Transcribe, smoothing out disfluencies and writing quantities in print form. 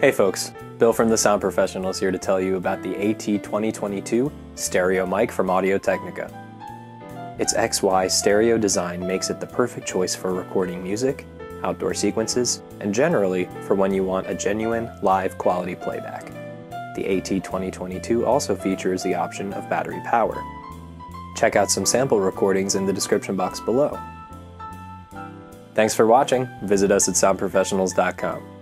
Hey folks, Bill from the Sound Professionals here to tell you about the AT-2022 stereo mic from Technica. Its XY stereo design makes it the perfect choice for recording music, outdoor sequences, and generally for when you want a genuine, live quality playback. The AT-2022 also features the option of battery power. Check out some sample recordings in the description box below. Thanks for watching. Visit us at soundprofessionals.com.